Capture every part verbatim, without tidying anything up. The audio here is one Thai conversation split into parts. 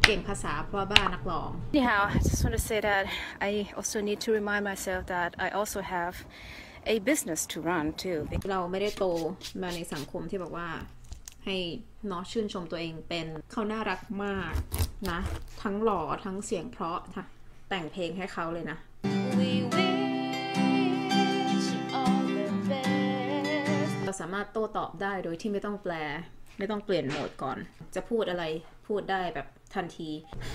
เก่งภาษาเพราะบ้านักร้อง Anyhow, I just want to say that I also need to remind myself that I also have a business to run too. เราไม่ได้โตมาในสังคมที่บอกว่าให้เนาะชื่นชมตัวเองเป็นเขาน่ารักมากนะทั้งหล่อทั้งเสียงเพราะแต่งเพลงให้เขาเลยนะ We wish all the best. เราสามารถโต้ตอบได้โดยที่ไม่ต้องแปลไม่ต้องเปลี่ยนโหมดก่อนจะพูดอะไรพูดได้แบบทันที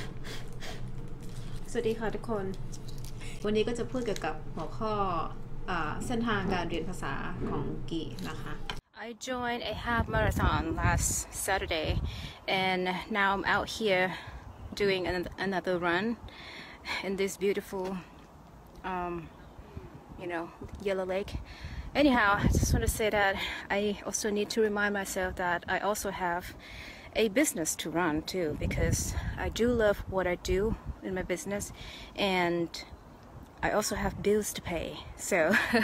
สวัสดีค่ะทุกคนวันนี้ก็จะพูดเกี่ยวกับหัวข้อเส้นทางการเรียนภาษาของกีนะคะ I joined a half marathon last Saturday and now I'm out here doing another run in this beautiful um, you know Yellow Lake. Anyhow, I just want to say that I also need to remind myself that I also have a business to run too, because I do love what I do in my business and I also have bills to pay. So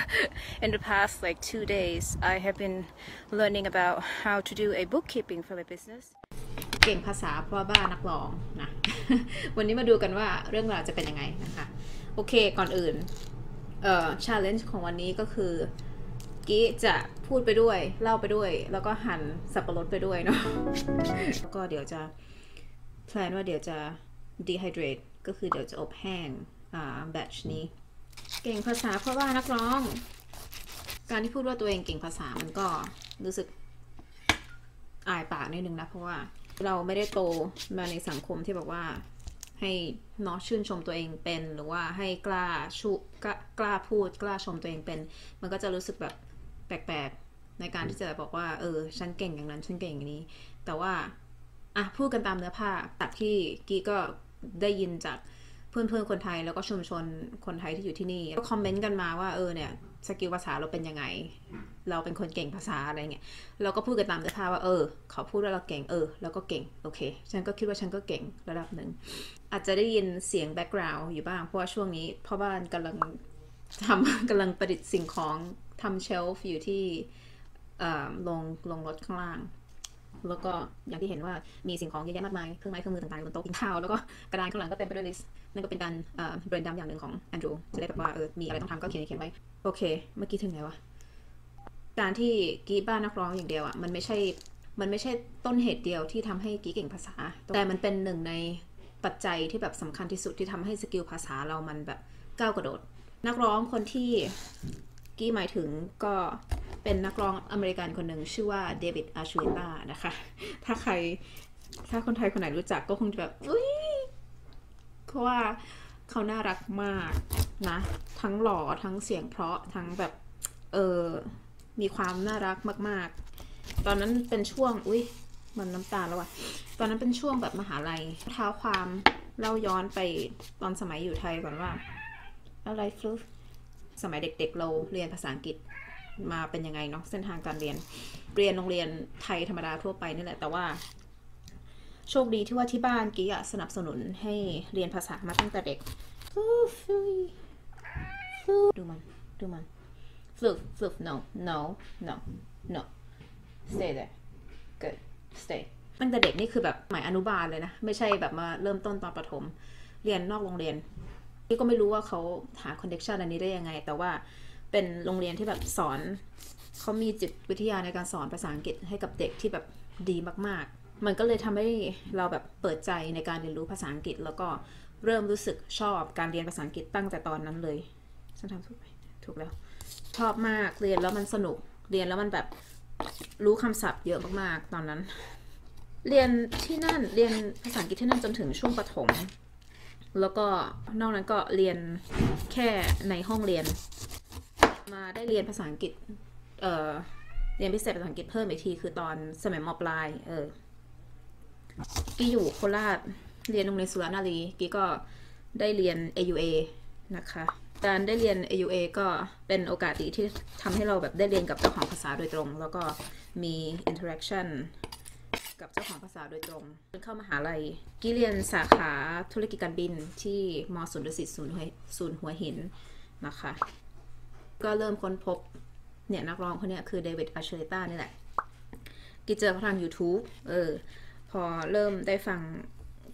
in the past like two days I have been learning about how to do a bookkeeping for my business. เก่งภาษาเพราะบ้านักร้องนะ วันนี้มาดูกันว่าเรื่องราวจะเป็นยังไงนะคะโอเคก่อนอื่นเอ่อ challenge ของวันนี้ก็คือกี้จะพูดไปด้วยเล่าไปด้วยแล้วก็หั่นสับปะรดไปด้วยเนาะ แล้วก็เดี๋ยวจะแพลนว่าเดี๋ยวจะ dehydrate ก็คือเดี๋ยวจะอบแห้งอ่า batch นี้เก่งภาษาเพราะว่านักร้องการที่พูดว่าตัวเองเก่งภาษามันก็รู้สึกอายปากนิดนึงนะเพราะว่าเราไม่ได้โตมาในสังคมที่บอกว่าให้เนาะชื่นชมตัวเองเป็นหรือว่าให้กล้าชุกล้ากล้าพูดกล้าชมตัวเองเป็นมันก็จะรู้สึกแบบแปลกๆในการที่จะบอกว่าเออฉันเก่งอย่างนั้นฉันเก่งอย่างนี้แต่ว่าอ่ะพูดกันตามเนื้อผ้าตัดที่กี้ก็ได้ยินจากเพื่อนๆคนไทยแล้วก็ชุมชนคนไทยที่อยู่ที่นี่ก็คอมเมนต์กันมาว่าเออเนี่ยสกิลภาษาเราเป็นยังไงเราเป็นคนเก่งภาษาอะไรเงี้ยเราก็พูดกันตามเนื้อผ้าว่าเออเขาพูดว่าเราเก่งเออแล้วก็เก่งโอเคฉันก็คิดว่าฉันก็เก่งระดับหนึ่งอาจจะได้ยินเสียงแบ็กกราวด์อยู่บ้างเพราะว่าช่วงนี้พ่อบ้านกำลังทำกำลังประดิษฐ์สิ่งของทำเชลฟ์อยู่ที่ลงลงรถข้างล่างแล้วก็อย่างที่เห็นว่ามีสิ่งของเยอะแยะมากมายเครื่องไม้เครื่องมือต่างๆบนโต๊ะกินข้าวแล้วก็กระดานข้างหลังก็เต็มไปด้วยลิสต์นั่นก็เป็นการเบรนดัมอย่างหนึ่งของแอนดรูจะได้แบบว่าเออมีอะไรต้องทำก็เขียนเขียนไว้โอเคเมื่อกี้ถึงไหนวะการที่กี้บ้านนักร้องอย่างเดียวอ่ะมันไม่ใช่มันไม่ใช่ต้นเหตุเดียวที่ทำให้กี้เก่งภาษาแต่มันเป็นหนึ่งในปัจจัยที่แบบสำคัญที่สุดที่ทำให้สกิลภาษาเรามันแบบก้าวกระโดดนักร้องคนที่กี้หมายถึงก็เป็นนักร้องอเมริกันคนหนึ่งชื่อว่าเดวิดอาชูเลต้านะคะถ้าใครถ้าคนไทยคนไหนรู้จักก็คงจะแบบอุ้ยเพราะว่าเขาน่ารักมากนะทั้งหล่อทั้งเสียงเพราะทั้งแบบเออมีความน่ารักมากๆตอนนั้นเป็นช่วงอุ้ยมันน้ำตาแล้วอะตอนนั้นเป็นช่วงแบบมหาลัยเท้าความเล่าย้อนไปตอนสมัยอยู่ไทยก่อนว่าอะไรฟลุ๊กสมัยเด็กๆเราเรียนภาษาอังกฤษมาเป็นยังไงเนาะเส้นทางการเรียนเรียนโรงเรียนไทยธรรมดาทั่วไปนี่แหละแต่ว่าโชคดีที่ว่าที่บ้านกี้สนับสนุนให้เรียนภาษามาตั้งแต่เด็กดูมันดูมัน flip flip no no no no stay there good stay ตั้งแต่เด็กนี่คือแบบหมายอนุบาลเลยนะไม่ใช่แบบมาเริ่มต้นตอนประถมเรียนนอกโรงเรียนกี้ก็ไม่รู้ว่าเขาหาคอนเนคชันอันนี้ได้ยังไงแต่ว่าเป็นโรงเรียนที่แบบสอนเขามีจิตวิทยาในการสอนภาษาอังกฤษให้กับเด็กที่แบบดีมากๆมันก็เลยทำให้เราแบบเปิดใจในการเรียนรู้ภาษาอังกฤษแล้วก็เริ่มรู้สึกชอบการเรียนภาษาอังกฤษตั้งแต่ตอนนั้นเลยฉันทำถูกไหมถูกแล้วชอบมากเรียนแล้วมันสนุกเรียนแล้วมันแบบรู้คำศัพท์เยอะมากๆตอนนั้นเรียนที่นั่นเรียนภาษาอังกฤษที่นั่นจนถึงช่วงประถมแล้วก็นอกนั้นก็เรียนแค่ในห้องเรียนมาได้เรียนภาษาอังกฤษเอ่อเรียนพิเศษภาษาอังกฤษเพิ่มอีกทีคือตอนสมัยม.ปลายเออกี้อยู่โคราชเรียนโรงเรียนสุรานารีกี้ก็ได้เรียน เอ ยู เอ นะคะการได้เรียน เอ ยู เอ ก็เป็นโอกาสดีที่ทำให้เราแบบได้เรียนกับเจ้าของภาษาโดยตรงแล้วก็มี interaction กับเจ้าของภาษาโดยตรงเข้ามหาลัยกี้เรียนสาขาธุรกิจการบินที่ม.ศูนย์ดุสิตศูนย์ศูนย์หัวหินนะคะก็เริ่มค้นพบเนี่ยนักร้องคนนี้คือเดวิดอาชูเลต้านี่แหละกี้เจอเขาทาง YouTube เออพอเริ่มได้ฟัง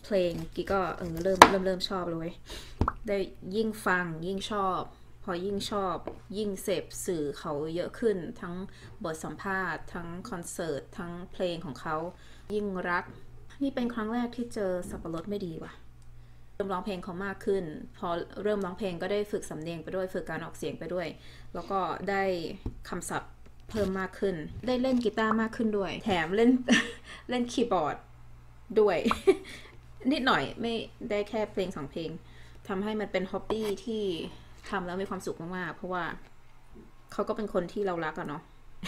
เพลงกี้ก็เออเริ่มเริ่มเริ่มชอบเลยได้ยิ่งฟังยิ่งชอบพอยิ่งชอบยิ่งเสพสื่อเขาเยอะขึ้นทั้งบทสัมภาษณ์ทั้งคอนเสิร์ตทั้งเพลงของเขายิ่งรักนี่เป็นครั้งแรกที่เจอสับปะรดไม่ดีว่ะเริ่มร้องเพลงเขามากขึ้นพอเริ่มร้องเพลงก็ได้ฝึกสำเนียงไปด้วยฝึกการออกเสียงไปด้วยแล้วก็ได้คำศัพท์เพิ่มมากขึ้นได้เล่นกีตาร์มากขึ้นด้วยแถมเล่น เล่นคีย์บอร์ดด้วย นิดหน่อยไม่ได้แค่เพลงสองเพลงทำให้มันเป็นฮ็อบบี้ที่ทำแล้วมีความสุขมากๆเพราะว่าเขาก็เป็นคนที่เรารักอะเนาะ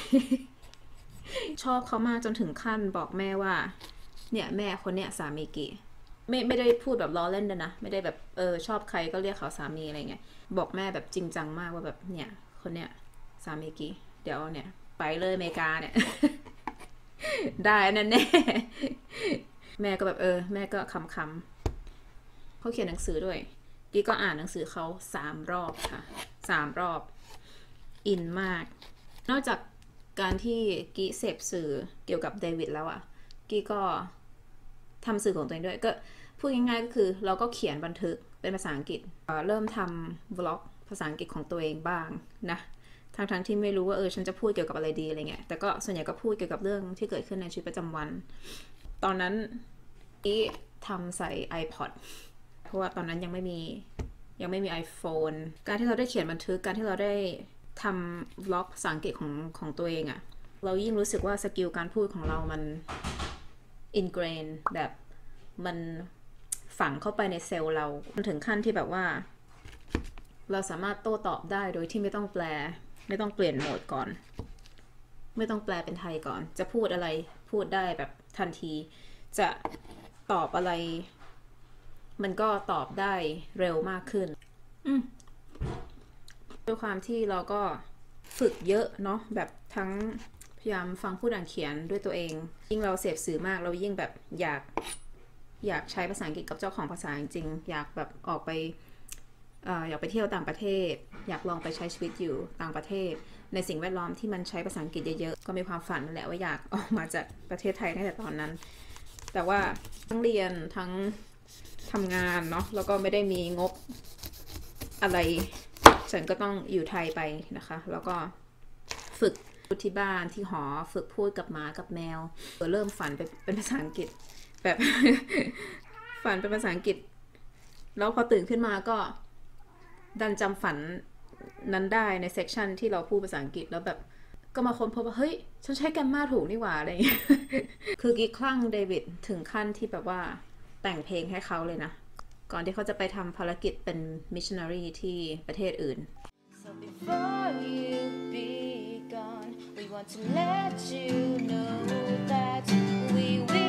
ชอบเขามากจนถึงขั้นบอกแม่ว่าเนี่ยแม่คนเนี้ยสามีกีไม่ไม่ได้พูดแบบล้อเล่นนะไม่ได้แบบเออชอบใครก็เรียกเขาสามีอะไรเงี้ยบอกแม่แบบจริงจังมากว่าแบบเนี่ยคนเนี้ยสามีกีเดี๋ยวเนี่ยไปเลยอเมริกาเนี่ย ได้นั่นแน่ แม่ก็แบบเออแม่ก็คำคำเขาเขียนหนังสือด้วยกี้ก็อ่านหนังสือเขาสามรอบค่ะสามรอบอินมากนอกจากการที่กี้เสพสื่อเกี่ยวกับเดวิดแล้วอ่ะกี้ก็ทำสื่อของตัวเองด้วยก็พูดง่ายๆก็คือเราก็เขียนบันทึกเป็นภาษาอังกฤษเริ่มทำบล็อกภาษาอังกฤษของตัวเองบ้างนะทั้งๆที่ไม่รู้ว่าเออฉันจะพูดเกี่ยวกับอะไรดีอะไรเงี้ยแต่ก็ส่วนใหญ่ก็พูดเกี่ยวกับเรื่องที่เกิดขึ้นในชีวิตประจำวันตอนนั้นกี้ทำใส่ iPod เพราะว่าตอนนั้นยังไม่มียังไม่มี iPhone การที่เราได้เขียนบันทึกการที่เราได้ทำบล็อกภาษาอังกฤษของของตัวเองอะเรายิ่งรู้สึกว่าสกิลการพูดของเรามัน ingrain แบบมันฝังเข้าไปในเซลล์เราถึงขั้นที่แบบว่าเราสามารถโต้ตอบได้โดยที่ไม่ต้องแปลไม่ต้องเปลี่ยนโหมดก่อนไม่ต้องแปลเป็นไทยก่อนจะพูดอะไรพูดได้แบบทันทีจะตอบอะไรมันก็ตอบได้เร็วมากขึ้นด้วยความที่เราก็ฝึกเยอะเนาะแบบทั้งพยายามฟังพูดอ่านเขียนด้วยตัวเองยิ่งเราเสพสื่อมากเรายิ่งแบบอยากอยากใช้ภาษาอังกฤษกับเจ้าของภาษาจริงๆอยากแบบออกไปเอ่ออยากไปเที่ยวต่างประเทศอยากลองไปใช้ชีวิตอยู่ต่างประเทศในสิ่งแวดล้อมที่มันใช้ภาษาอังกฤษเยอะๆก็มีความฝันนั่นแหละว่าอยากออกมาจากประเทศไทยตั้งแต่ตอนนั้นแต่ว่าทั้งเรียนทั้งทำงานเนาะแล้วก็ไม่ได้มีงบอะไรฉันก็ต้องอยู่ไทยไปนะคะแล้วก็ฝึกที่บ้านที่หอฝึกพูดกับหมากับแมวเริ่มฝันเป็นภาษาอังกฤษแบบ ฝันเป็นภาษาอังกฤษแล้วพอตื่นขึ้นมาก็ดันจำฝันนั้นได้ในเซกชันที่เราพูดภาษาอังกฤษแล้วแบบก็มาค้นพบว่าเฮ้ยฉันใช้แกรมมาถูกนี่หว่าอะไรอย่างเงี้ย คือกิ๊กคลั่งเดวิดถึงขั้นที่แบบว่าแต่งเพลงให้เขาเลยนะก่อนที่เขาจะไปทำภารกิจเป็นมิชชันนารีที่ประเทศอื่น So before you be gone, we want to let you know that we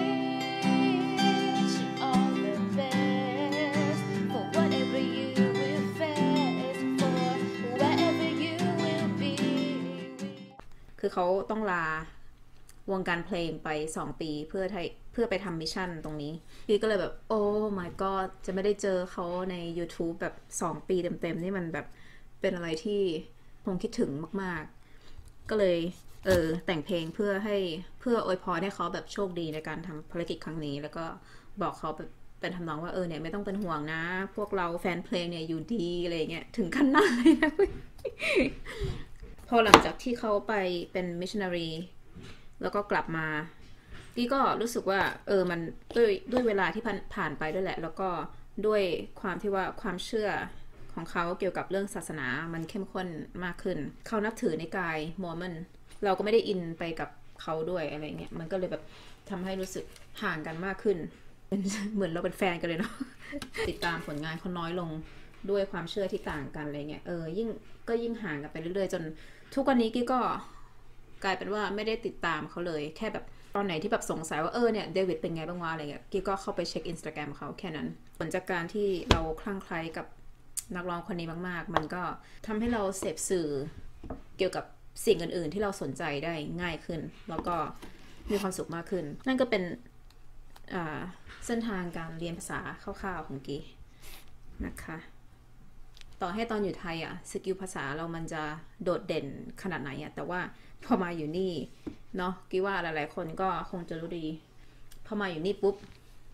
wish you all the best for whatever you will face, for wherever you will be. คือเขาต้องลาวงการเพลงไปสองปีเพื่อเพื่อไปทำมิชชั่นตรงนี้พี่ก็เลยแบบโอ้ my god จะไม่ได้เจอเขาใน YouTube แบบสองปีเต็มๆนี่มันแบบเป็นอะไรที่คงคิดถึงมากๆก็เลยเออแต่งเพลงเพื่อให้เพื่ออวยพรให้เขาแบบโชคดีในการทำภารกิจครั้งนี้แล้วก็บอกเขาแบบเป็นทำนองว่าเออเนี่ยไม่ต้องเป็นห่วงนะพวกเราแฟนเพลงเนี่ยอยู่ดีอะไรเงี้ยถึงขั้นนั้นเลยนะ พอหลังจากที่เขาไปเป็นมิชชันนารีแล้วก็กลับมากี้ก็รู้สึกว่าเออมันด้วยด้วยเวลาที่ผ่านไปด้วยแหละแล้วก็ด้วยความที่ว่าความเชื่อของเขาเกี่ยวกับเรื่องศาสนามันเข้มข้นมากขึ้นเขานับถือในกายมอร์มอนเราก็ไม่ได้อินไปกับเขาด้วยอะไรเงี้ยมันก็เลยแบบทำให้รู้สึกห่างกันมากขึ้นเหมือนเราเป็นแฟนกันเลยเนาะ ติดตามผลงานเขาน้อยลงด้วยความเชื่อที่ต่างกันอะไรเงี้ยเออยิ่งก็ยิ่งห่างกันไปเรื่อยๆจนทุกวันนี้กี้ก็กลายเป็นว่าไม่ได้ติดตามเขาเลยแค่แบบตอนไหนที่แบบสงสัยว่าเออเนี่ยเดวิดเป็นไงบ้างวะอะไรเงี้ยกี้ก็เข้าไปเช็ค Instagram เขาแค่นั้นผลจากการที่เราคลั่งไคล้กับนักร้องคนนี้มากๆมันก็ทำให้เราเสพสื่อเกี่ยวกับสิ่งอื่นๆที่เราสนใจได้ง่ายขึ้นแล้วก็มีความสุขมากขึ้นนั่นก็เป็นเส้นทางการเรียนภาษาคร่าวๆของกี้นะคะต่อให้ตอนอยู่ไทยอ่ะสกิลภาษาเรามันจะโดดเด่นขนาดไหนอ่ะแต่ว่าพอมาอยู่นี่เนาะกี้ว่าหลายๆคนก็คงจะรู้ดีพอมาอยู่นี่ปุ๊บ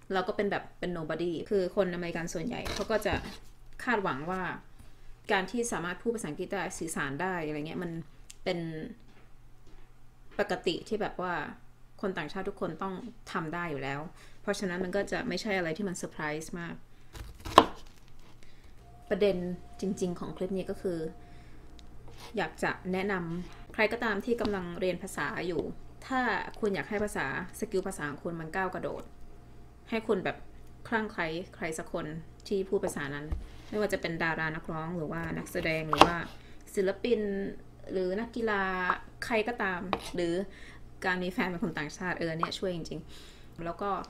เราก็เป็นแบบเป็น nobody คือคนอเมริกันส่วนใหญ่เขาก็จะคาดหวังว่าการที่สามารถพูดภาษาอังกฤษได้สื่อสารได้อะไรเงี้ยมันเป็นปกติที่แบบว่าคนต่างชาติทุกคนต้องทำได้อยู่แล้วเพราะฉะนั้นมันก็จะไม่ใช่อะไรที่มันเซอร์ไพรส์มากประเด็นจริงๆของคลิปนี้ก็คืออยากจะแนะนำใครก็ตามที่กำลังเรียนภาษาอยู่ถ้าคุณอยากให้ภาษาสกิลภาษาของคุณมันก้าวกระโดดให้คุณแบบคลั่งไคล้ใครสักคนที่พูดภาษานั้นไม่ว่าจะเป็นดารานักร้องหรือว่านักแสดงหรือว่าศิลปินหรือนักกีฬาใครก็ตามหรือการมีแฟนเป็นคนต่างชาติเออเนี่ยช่วยจริงๆแล้วก็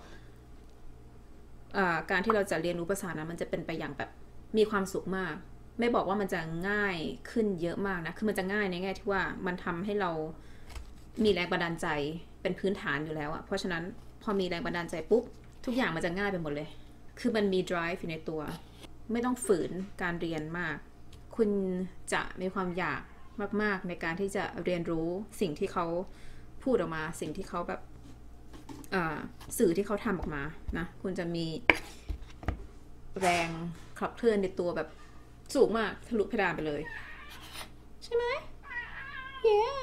การที่เราจะเรียนรู้ภาษานั้นมันจะเป็นไปอย่างแบบมีความสุขมากไม่บอกว่ามันจะง่ายขึ้นเยอะมากนะคือมันจะง่ายในแง่ที่ว่ามันทำให้เรามีแรงบันดาลใจเป็นพื้นฐานอยู่แล้วอะเพราะฉะนั้นพอมีแรงบันดาลใจปุ๊บทุกอย่างมันจะง่ายไปหมดเลยคือมันมี drive อยู่ในตัวไม่ต้องฝืนการเรียนมากคุณจะมีความอยากมากๆในการที่จะเรียนรู้สิ่งที่เขาพูดออกมาสิ่งที่เขาแบบสื่อที่เขาทำออกมานะคุณจะมีแรงขับเคลื่อนในตัวแบบสูงมากทะลุเพดานไปเลยใช่ไหม yeah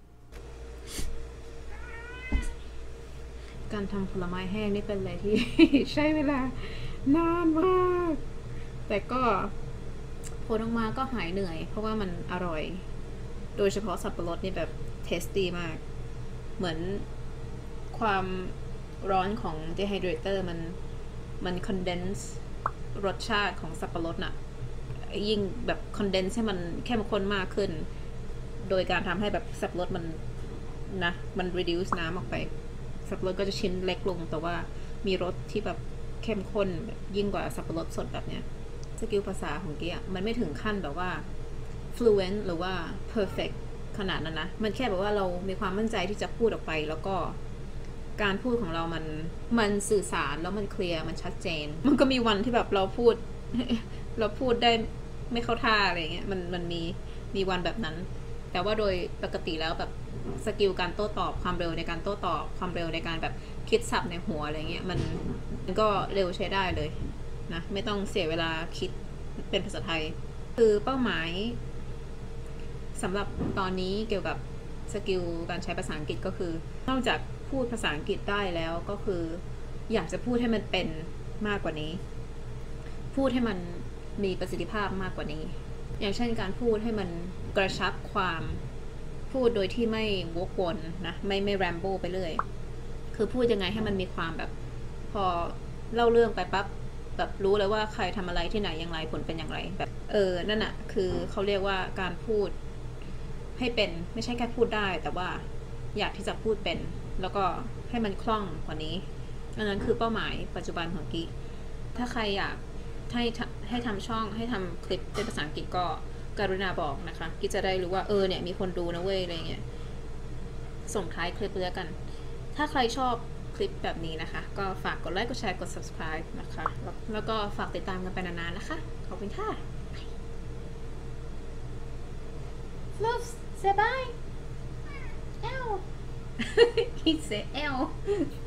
การทำผลไม้แห้งนี่เป็นอะไรที่ ใช้เวลานานมากแต่ก็ผลออกมาก็หายเหนื่อยเพราะว่ามันอร่อยโดยเฉพาะสับปะรดนี่แบบเทสตี้มากเหมือนความร้อนของ dehydrator มันมันคอนเดนซ์รสชาติของสับปะรดน่ะยิ่งแบบคอนเดนซ์ให้มันเข้มข้นมากขึ้นโดยการทำให้แบบสับปะรดมันนะมัน reduce น้ำออกไปสับปะรดก็จะชิ้นเล็กลงแต่ว่ามีรสที่แบบเข้มข้นแบบยิ่งกว่าสับปะรดสดแบบเนี้ยสกิลภาษาของกี้อ่ะมันไม่ถึงขั้นแบบว่า fluent หรือว่า perfect ขนาดนั้นนะมันแค่แบบว่าเรามีความมั่นใจที่จะพูดออกไปแล้วก็การพูดของเรามันมันสื่อสารแล้วมันเคลียร์มันชัดเจนมันก็มีวันที่แบบเราพูด เราพูดได้ไม่เข้าท่าอะไรเงี้ยมันมันมีมีวันแบบนั้นแต่ว่าโดยปกติแล้วแบบสกิลการโต้ตอบความเร็วในการโต้ตอบความเร็วในการแบบคิดศัพท์ในหัวอะไรเงี้ยมันมันก็เร็วใช้ได้เลยนะไม่ต้องเสียเวลาคิดเป็นภาษาไทยคือเป้าหมายสำหรับตอนนี้เกี่ยวกับสกิลการใช้ภาษาอังกฤษก็คือนอกจากพูดภาษาอังกฤษได้แล้วก็คืออยากจะพูดให้มันเป็นมากกว่านี้พูดให้มันมีประสิทธิภาพมากกว่านี้อย่างเช่นการพูดให้มันกระชับความพูดโดยที่ไม่วกวนนะไม่ไม่แรมโบ้ไปเรื่อยคือพูดยังไงให้มันมีความแบบพอเล่าเรื่องไปปั๊บแบบรู้เลยว่าใครทำอะไรที่ไหนอย่างไรผลเป็นอย่างไรแบบเออนั่นอะคือเขาเรียกว่าการพูดให้เป็นไม่ใช่แค่พูดได้แต่ว่าอยากที่จะพูดเป็นแล้วก็ให้มันคล่องกว่านี้อันนั้นคือเป้าหมายปัจจุบันของกี้ถ้าใครอยากให้ให้ทำช่องให้ทำคลิปเป็นภาษาอังกฤษก็กรุณาบอกนะคะกี้จะได้รู้ว่าเออเนี่ยมีคนดูนะเว้ยอะไรเงี้ยส่งท้ายคลิปเลยกันถ้าใครชอบคลิปแบบนี้นะคะก็ฝากกดไลค์กดแชร์กด subscribe นะคะแล้วแล้วก็ฝากติดตามกันไปนานๆนะคะขอบคุณค่ะ Fluffs say bye Ow he said L